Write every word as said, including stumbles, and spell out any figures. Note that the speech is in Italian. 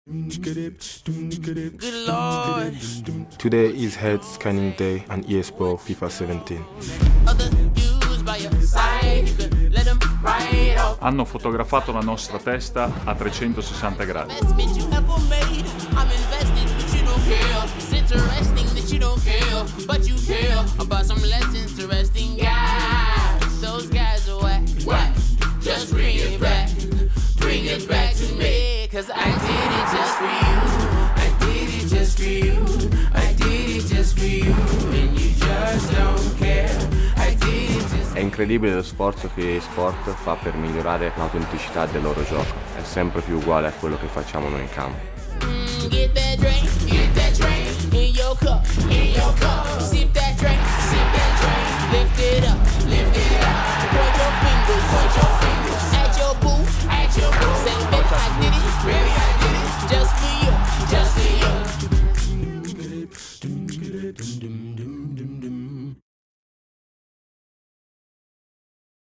Good Lord. Today is head scanning day on E A Sport FIFA seventeen. Hanno fotografato la nostra testa a trecentosessanta gradi. È incredibile lo sforzo che Sport fa per migliorare l'autenticità del loro gioco. È sempre più uguale a quello che facciamo noi in campo. Get that drink, get that drink in your cup, in your cup. Sip that drink, sip that drink. Lift it up, lift it up. Point your fingers, point your fingers at your boo, at your boo. Say, baby, I did it, baby, I did it, just for you, just for you.